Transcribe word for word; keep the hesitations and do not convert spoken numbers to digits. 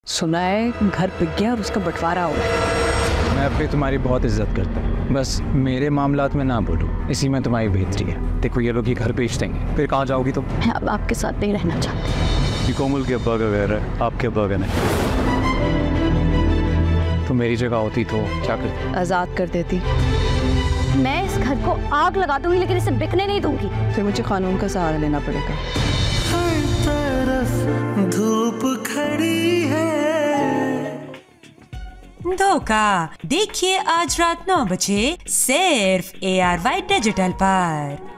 सुना है घर बिक गया और उसका बंटवारा हो गया। मैं अब भी तुम्हारी बहुत इज्जत करता हूँ, बस मेरे मामलात में ना बोलो, इसी में तुम्हारी बेहतरी है। देखो ये लोग ये घर बेच देंगे, फिर कहाँ जाओगी तुम? मैं अब आपके साथ नहीं रहना चाहती। कोमल के अब्बा का घर है, आपके अब्बा का नहीं। तो मेरी जगह होती तो क्या करती? आजाद कर देती। मैं इस घर को आग लगा दूंगी लेकिन इसे बिकने नहीं दूंगी। फिर मुझे कानून का सहारा लेना पड़ेगा। हर तरफ धूप खड़ी है। धोखा देखिए आज रात नौ बजे सिर्फ ए आर वाई डिजिटल पर।